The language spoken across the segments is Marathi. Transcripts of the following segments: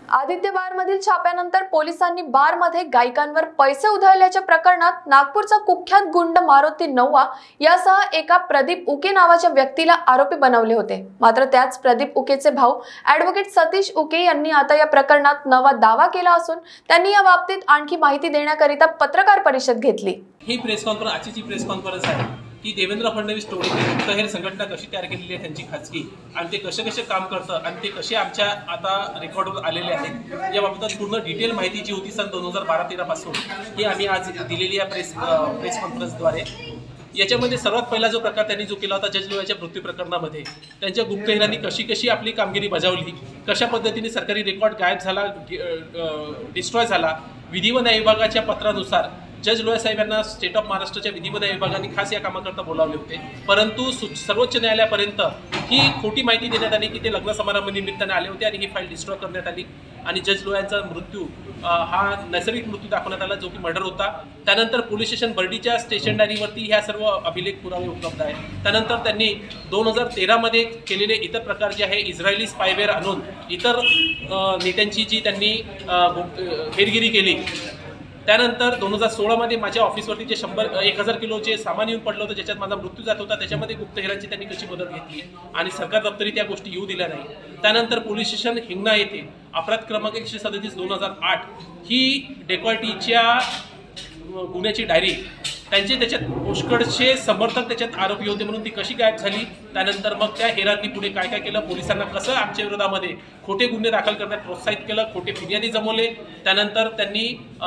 आदित्य बारमधील छाप्यानंतर पोलिसांनी बारमध्ये गायकांवर पैसे उधळल्याच्या प्रकरणात नागपूरचा कुख्यात गुंड मारुती नव्वा यासह एका प्रदीप उके नावाच्या व्यक्तीला आरोपी बनवले होते। मात्र त्याच प्रदीप उकेचे भाऊ ॲडव्होकेट सतीश उके यांनी आता या प्रकरणात नवा दावा केला असून त्यांनी या बाबतीत आणखी माहिती देण्याकरिता पत्रकार परिषद घेतली। ही प्रेस कॉन्फरन्स आजची प्रेस कॉन्फरन्स आहे की देवेंद्र फडणवीस टोळीने गुप्तहेर संघटना कशी तयार केलेली आहे, त्यांची खाजगी, आणि ते कसे काम करतं आणि ते कसे आमच्या आता रेकॉर्डवर आलेले आहेत याबाबत पूर्ण डिटेल माहिती जी होती सन 2012-13 पासून ही आम्ही आज दिलेली आहे प्रेस कॉन्फरन्सद्वारे। याच्यामध्ये सर्वात पहिला जो प्रकार त्यांनी जो केला होता जज लोयाच्या मृत्यू प्रकरणामध्ये त्यांच्या गुप्तहेरांनी कशी आपली कामगिरी बजावली, कशा पद्धतीने सरकारी रेकॉर्ड गायब झाला, डिस्ट्रॉय झाला। विधी व न्याय विभागाच्या पत्रानुसार जज लोया साहेब यांना स्टेट ऑफ महाराष्ट्राच्या विधी व न्याय विभागाने खास या कामाकरता बोलावले होते, परंतु सर्वोच्च न्यायालयापर्यंत ही खोटी माहिती देण्यात आली की ते लग्न समारंभानिमित्ताने आले होते आणि ही फाईल डिस्ट्रॉय करण्यात आली आणि जज लोयांचा मृत्यू हा नैसर्गिक मृत्यू दाखवण्यात आला जो की मर्डर होता। त्यानंतर पोलीस स्टेशन बर्डीच्या स्टेशन डायरीवरती ह्या सर्व अभिलेख पुरावे उपलब्ध आहेत। त्यानंतर त्यांनी 2013 मध्ये केलेले इतर प्रकार जे आहे इस्रायली स्पायवेअर आणून इतर नेत्यांची जी त्यांनी हेरगिरी केली। त्यानंतर 2016 मध्ये माझ्या ऑफिसवरती जे 1000 किलोचे सामान येऊन पडलं होतं ज्याच्यात माझा मृत्यू जात होता, त्याच्यामध्ये गुप्तहेरांची त्यांनी कशी मदत घेतली आणि सरकार दप्तरी त्या गोष्टी येऊ दिल्या नाही। त्यानंतर पोलीस स्टेशन हिंगणा येथे अपराध क्रमांक 137/2008 ही डेकॉयटीच्या गुन्ह्याची डायरी त्याच्यात पुष्कळचे समर्थक त्याच्यात आरोपी होते म्हणून ती कशी गायब झाली। त्यानंतर मग त्या हेरांनी पुढे काय केलं, पोलिसांना कसं आमच्या विरोधामध्ये खोटे गुन्हे दाखल करण्यात प्रोत्साहित केलं, खोटे फिर्यादी जमवले। त्यानंतर त्यांनी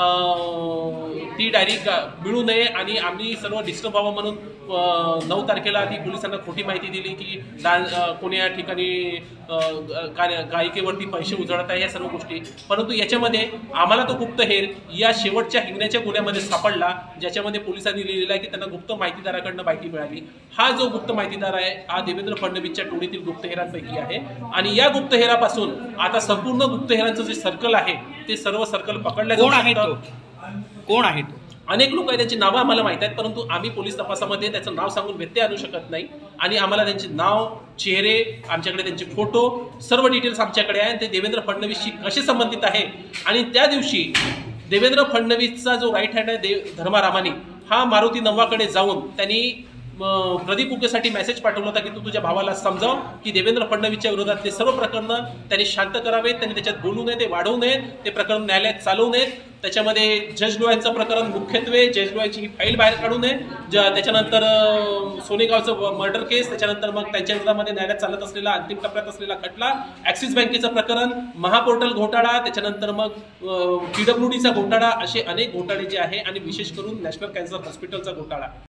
ती डायरी मिळू नये आणि आम्ही सर्व डिस्टर्ब व्हावं म्हणून 9 तारखेला ती पोलिसांना खोटी माहिती दिली की कोणी या ठिकाणी गायिकेवरती पैसे उजळत आहे या सर्व गोष्टी। परंतु याच्यामध्ये आम्हाला तो गुप्तहेर या शेवटच्या हिंगण्याच्या गुन्ह्यामध्ये सापडला ज्याच्यामध्ये पोलिसांनी लिहिलेलं आहे की त्यांना गुप्त माहितीदाराकडनं माहिती मिळाली। हा जो गुप्त माहितीदार आहे हा देवेंद्र फडणवीसच्या टोळीतील गुप्तहेरांपैकी आहे आणि या गुप्तहेरापासून आता संपूर्ण गुप्तहेरांचं जे सर्कल आहे ते सर्व सर्कल पकडल्या जाऊ शकतं। कोण आहे तो? अनेक लोक आहेत, त्यांची नावं आम्हाला माहीत आहेत, परंतु आम्ही पोलीस तपासामध्ये त्याचं नाव सांगून व्यत्यय आणू शकत नाही आणि आम्हाला त्यांचे नाव, चेहरे, आमच्याकडे त्यांचे फोटो, सर्व डिटेल्स आमच्याकडे आहे। ते देवेंद्र फडणवीसशी कसे संबंधित आहे आणि त्या दिवशी देवेंद्र फडणवीसचा जो राईट हँड आहे धर्मा रामानी हा मारुती नव्वाकडे जाऊन त्यांनी प्रदीप उकेसाठी मेसेज पाठवला होता की तू तुझ्या भावाला समजाव की देवेंद्र फडणवीसच्या विरोधातले सर्व प्रकरणं त्यांनी शांत करावेत, त्यांनी त्याच्यात बोलू नये, ते वाढवू नयेत, ते प्रकरण न्यायालयात चालवू नयेत। त्याच्यामध्ये जज लोयांचं प्रकरण मुख्यत्वे जज लोयांची ही फाईल बाहेर काढू नये। त्याच्यानंतर सोनेगावचं मर्डर केस, त्याच्यानंतर मग त्यांच्या विरोधामध्ये न्यायालयात चालत असलेला अंतिम टप्प्यात असलेला खटला, ॲक्सिस बँकेचं प्रकरण, महापोर्टल घोटाळा, त्याच्यानंतर मग PWDचा घोटाळा, असे अनेक घोटाळे जे आहे आणि विशेष करून नॅशनल कॅन्सर हॉस्पिटलचा घोटाळा।